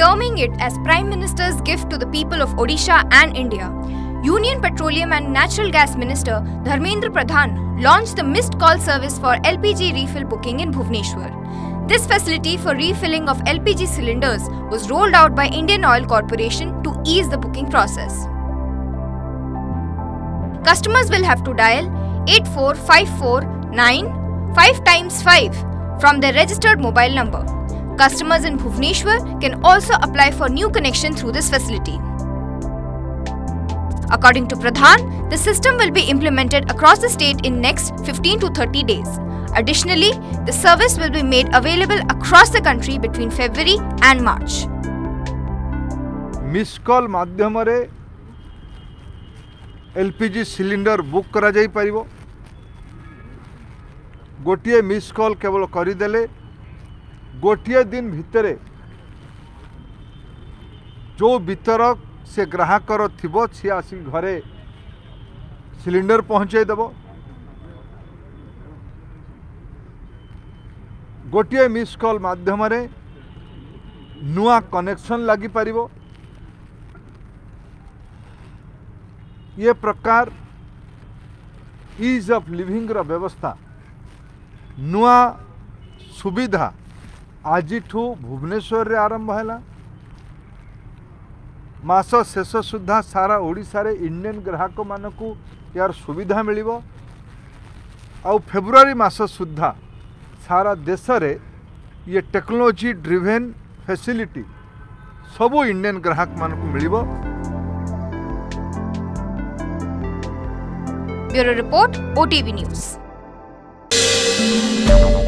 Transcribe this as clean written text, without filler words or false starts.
terming it as Prime Minister's gift to the people of Odisha and India. Union Petroleum and Natural Gas Minister Dharmendra Pradhan launched the missed call service for LPG refill booking in Bhubaneswar. This facility for refilling of LPG cylinders was rolled out by Indian Oil Corporation to ease the booking process. Customers will have to dial 84549 5 times 5 from their registered mobile number. Customers in Bhubaneswar can also apply for new connection through this facility. According to Pradhan, the system will be implemented across the state in next 15 to 30 days. Additionally, the service will be made available across the country between February and March. Miss call माध्यम रे LPG cylinder book करा जाई परिबो। गोटिए miss call केवल करिदेले गोटिए दिन भितरे जो वितरक से ग्राहकर थिबो सी आसी घरे सिलिंडर पहुँचे देबो। गोटिए मिस कॉल माध्यम रे नुआ कनेक्शन लगी पारिबो। ये प्रकार ईज ऑफ लिविंग रो व्यवस्था नुआ सुविधा आज भुवनेश्वर रे आरंभ है। मास शेष सुधा सारा ओडिशा रे इंडियन ग्राहक मानकू यार सुविधा मिलिबो। आउ फेब्रुआरी मास सुधा सारा देश रे ये टेक्नोलॉजी ड्रिवेन फैसिलिटी सबू इंडियन ग्राहक मानकू मिलिबो। Bureau report, OTV news.